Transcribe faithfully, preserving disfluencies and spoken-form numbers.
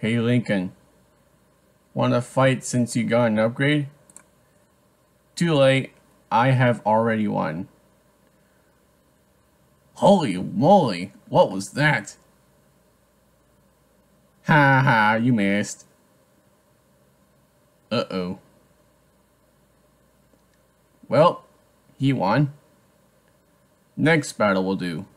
Hey Lincoln, wanna fight since you got an upgrade? Too late, I have already won. Holy moly, what was that? Ha ha, you missed. Uh-oh. Well, he won. Next battle will do.